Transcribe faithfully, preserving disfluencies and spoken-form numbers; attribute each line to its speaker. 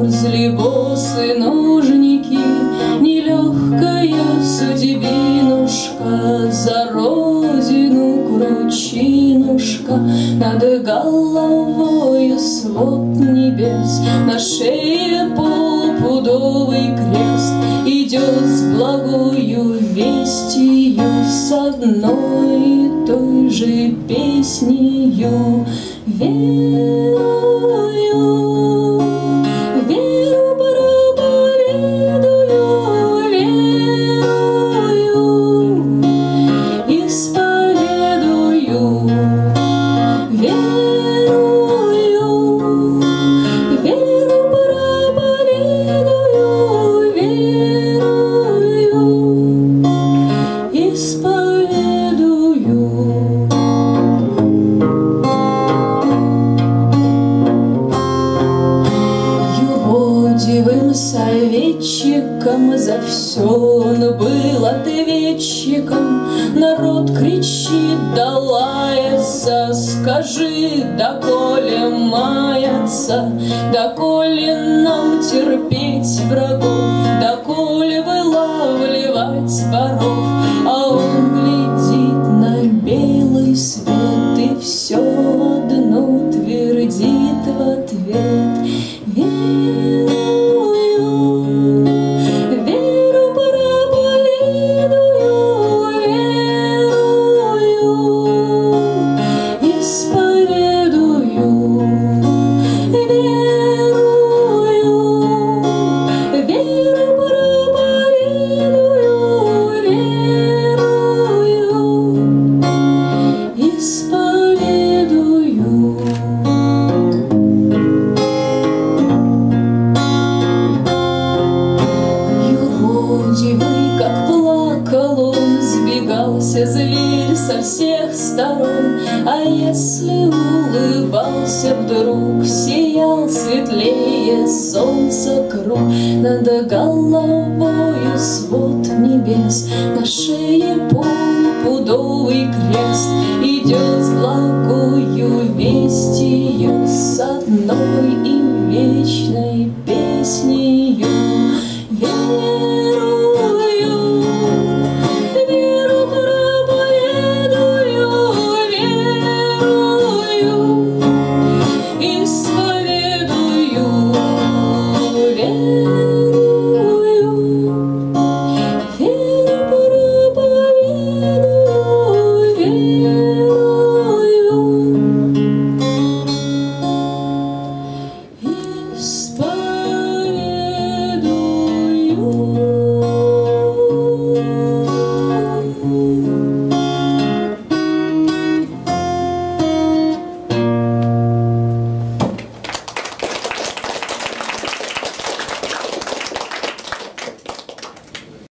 Speaker 1: замерзли босы ножники, нелегкая судьбинушка, за родину кручинушка, над головою свод небес, на шее полупудовый крест, идет с благою вестью, с одной и той же песнею. Верую, веру проповедую, верую, исповедую, верую, веру проповедую, верую, исповедую. Юродивым советчиком за все он был ответчиком. Народ кричит да лается, скажи, доколе маяться, доколе нам терпеть врагов, доколе вылавливать воров. А он глядит на белый свет и все одно твердит в ответ. Верую, веру проповедую, верую, исповедую, верую, веру проповедую, верую, исповедую. Юродивый, как плакал он, сбегался зверь со всех сторон, а если улыбался вдруг, сиял светлее солнца круг. Над головою свод небес, на шее полупудовый крест, идет с благою весть.